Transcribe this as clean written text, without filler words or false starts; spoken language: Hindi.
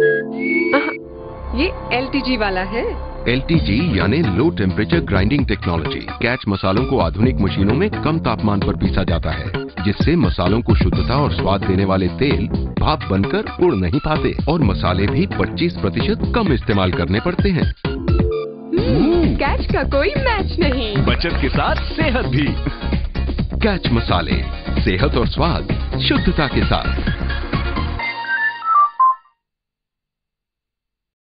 ये LTG वाला है। LTG यानी low temperature grinding technology. Catch मसालों को आधुनिक मशीनों में कम तापमान पर पीसा जाता है, जिससे मसालों को शुद्धता और स्वाद देने वाले तेल भाप बनकर उड़ नहीं पाते और मसाले भी 25% कम इस्तेमाल करने पड़ते हैं। कैच का कोई मैच नहीं। बचत के साथ सेहत भी। कैच मसाले, सेहत और स्वाद शुद्धता के साथ।